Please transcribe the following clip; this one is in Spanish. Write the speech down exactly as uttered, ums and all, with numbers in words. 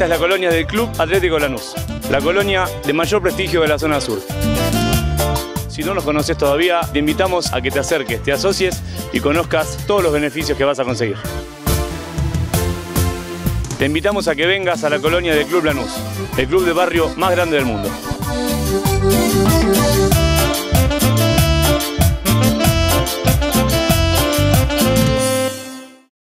Esta es la colonia del Club Atlético Lanús, la colonia de mayor prestigio de la zona sur. Si no nos conoces todavía, te invitamos a que te acerques, te asocies y conozcas todos los beneficios que vas a conseguir. Te invitamos a que vengas a la colonia del Club Lanús, el club de barrio más grande del mundo.